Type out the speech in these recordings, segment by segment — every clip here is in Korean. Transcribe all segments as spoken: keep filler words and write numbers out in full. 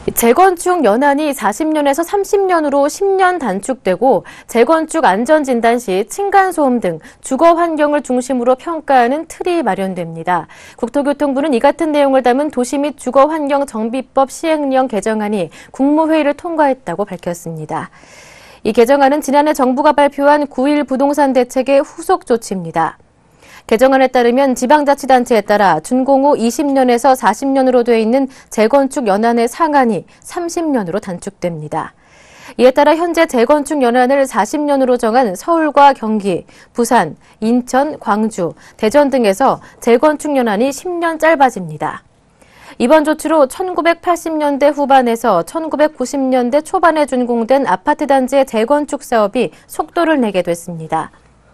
재건축 연한이 사십 년에서 삼십 년으로 십 년 단축되고 재건축 안전진단 시 층간소음 등 주거 환경을 중심으로 평가하는 틀이 마련됩니다. 국토교통부는 이 같은 내용을 담은 도시 및 주거환경정비법 시행령 개정안이 국무회의를 통과했다고 밝혔습니다. 이 개정안은 지난해 정부가 발표한 구 일 부동산 대책의 후속 조치입니다. 개정안에 따르면 지방자치단체에 따라 준공 후 이십 년에서 사십 년으로 되어 있는 재건축 연한의 상한이 삼십 년으로 단축됩니다. 이에 따라 현재 재건축 연한을 사십 년으로 정한 서울과 경기, 부산, 인천, 광주, 대전 등에서 재건축 연한이 십 년 짧아집니다. 이번 조치로 천구백팔십 년대 후반에서 천구백구십 년대 초반에 준공된 아파트 단지의 재건축 사업이 속도를 내게 됐습니다.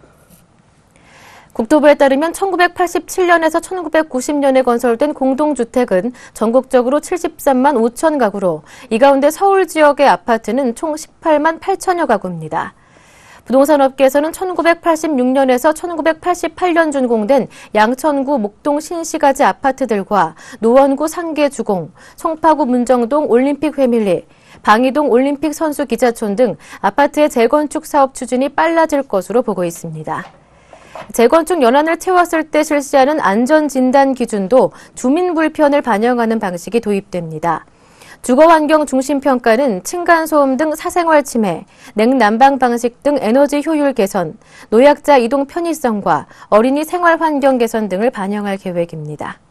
국토부에 따르면 천구백팔십칠 년에서 천구백구십 년에 건설된 공동주택은 전국적으로 칠십삼만 오천 가구로 이 가운데 서울 지역의 아파트는 총 십팔만 팔천여 가구입니다. 부동산 업계에서는 천구백팔십육 년에서 천구백팔십팔 년 준공된 양천구 목동 신시가지 아파트들과 노원구 상계주공, 송파구 문정동 올림픽 회밀리, 방이동 올림픽 선수 기자촌 등 아파트의 재건축 사업 추진이 빨라질 것으로 보고 있습니다. 재건축 연한을 채웠을 때 실시하는 안전진단 기준도 주민 불편을 반영하는 방식이 도입됩니다. 주거환경 중심평가는 층간소음 등 사생활 침해, 냉난방 방식 등 에너지 효율 개선, 노약자 이동 편의성과 어린이 생활환경 개선 등을 반영할 계획입니다.